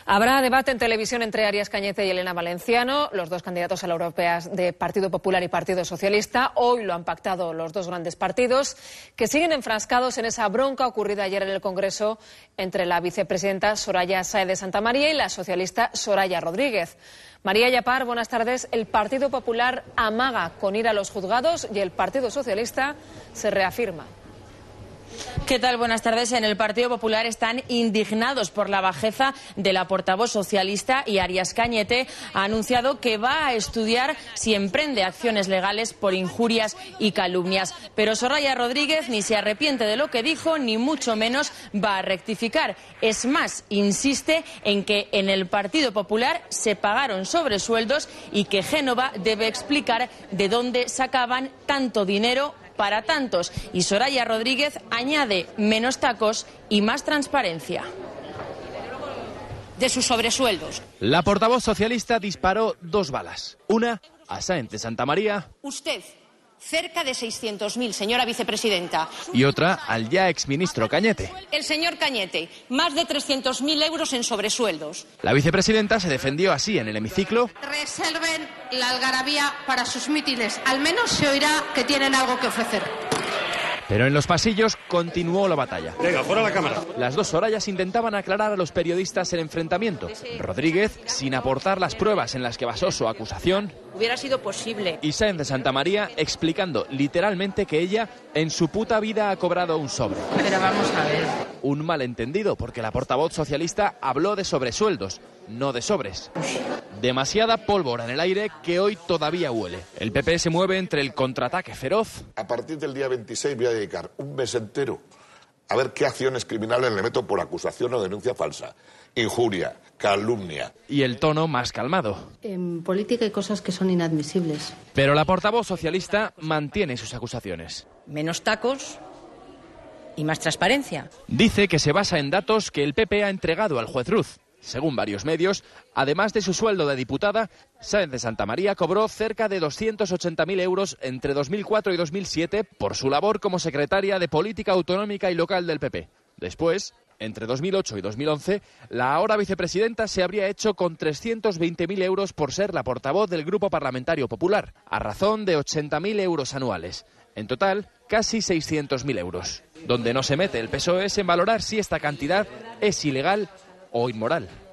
Habrá debate en televisión entre Arias Cañete y Elena Valenciano, los dos candidatos a las europeas de Partido Popular y Partido Socialista. Hoy lo han pactado los dos grandes partidos, que siguen enfrascados en esa bronca ocurrida ayer en el Congreso entre la vicepresidenta Soraya Sáez de Santamaría y la socialista Soraya Rodríguez. María Yapar, buenas tardes. El Partido Popular amaga con ir a los juzgados y el Partido Socialista se reafirma. ¿Qué tal? Buenas tardes. En el Partido Popular están indignados por la bajeza de la portavoz socialista y Arias Cañete ha anunciado que va a estudiar si emprende acciones legales por injurias y calumnias. Pero Soraya Rodríguez ni se arrepiente de lo que dijo, ni mucho menos va a rectificar. Es más, insiste en que en el Partido Popular se pagaron sobresueldos y que Génova debe explicar de dónde sacaban tanto dinero para tantos. Y Soraya Rodríguez añade menos tacos y más transparencia de sus sobresueldos. La portavoz socialista disparó dos balas. Una a Sáenz de Santamaría. Usted, cerca de 600.000, señora vicepresidenta. Y otra al ya exministro Cañete. El señor Cañete, más de 300.000 euros en sobresueldos. La vicepresidenta se defendió así en el hemiciclo. Reserven la algarabía para sus mítines. Al menos se oirá que tienen algo que ofrecer. Pero en los pasillos continuó la batalla. Venga, fuera la cámara. Las dos Sorayas intentaban aclarar a los periodistas el enfrentamiento. Rodríguez, sin aportar las pruebas en las que basó su acusación. Hubiera sido posible. Y Sáenz de Santamaría explicando literalmente que ella en su puta vida ha cobrado un sobre. Pero vamos a ver. Un malentendido, porque la portavoz socialista habló de sobresueldos, no de sobres. Demasiada pólvora en el aire que hoy todavía huele. El PP se mueve entre el contraataque feroz. A partir del día 26 voy a dedicar un mes entero a ver qué acciones criminales le meto por acusación o denuncia falsa, injuria, calumnia. Y el tono más calmado. En política hay cosas que son inadmisibles. Pero la portavoz socialista mantiene sus acusaciones. Menos tacos y más transparencia. Dice que se basa en datos que el PP ha entregado al juez Ruz. Según varios medios, además de su sueldo de diputada, Sáenz de Santamaría cobró cerca de 280.000 euros entre 2004 y 2007 por su labor como secretaria de Política Autonómica y Local del PP. Después, entre 2008 y 2011, la ahora vicepresidenta se habría hecho con 320.000 euros por ser la portavoz del Grupo Parlamentario Popular, a razón de 80.000 euros anuales. En total, casi 600.000 euros. Donde no se mete el PSOE es en valorar si esta cantidad es ilegal o inmoral.